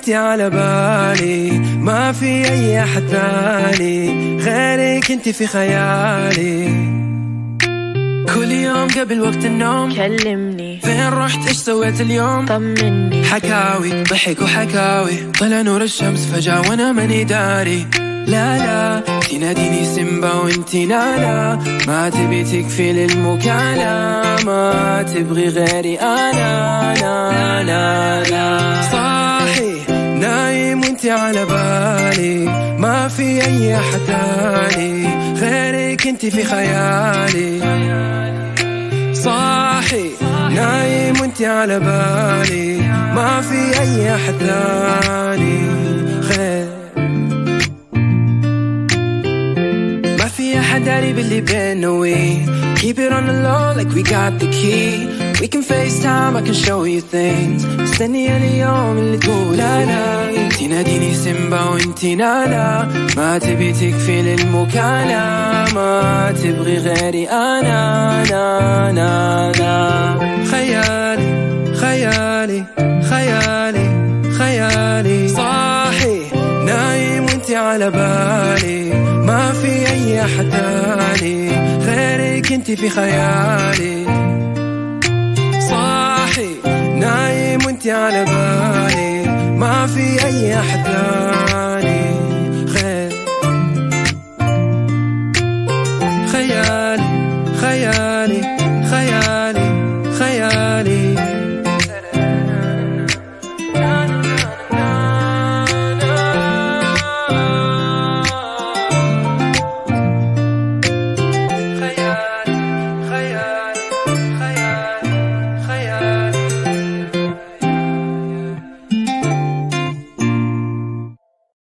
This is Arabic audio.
وانتي على بالي، ما في أي أحد ثاني غيرك انتي في خيالي. كل يوم قبل وقت النوم كلمني، فين رحت ايش سويت اليوم، طمني. حكاوي ضحك وحكاوي، طلع نور الشمس فجأة وانا ماني داري. لا لا تناديني سيمبا وانتي لالا، ما تبي تكفي للمكالمة، ما تبغي غيري انا. لا لا لا صاحي نايم وانتي على بالي، ما في اي احد ثاني غيرك انتي في خيالي. صاحي نايم وانتي على بالي، ما في اي احد ثاني غير. ما في احد داري باللي بينا وي keep it on the low like we got the key. We can FaceTime, I can show you things. مستني اليوم اللي تقول أنا، تناديني سيمبا وانتي نانا، ما تبي تكفي للمكالمة، ما تبغي غيري أنا. نا نا نا خيالي خيالي خيالي خيالي، صاحي نايم وانتي على بالي، ما في أي أحد ثاني غيرك انتي في خيالي. صاحي نايم وانتي على بالي، ما في أي أحد ثاني غير. خيالي خيالي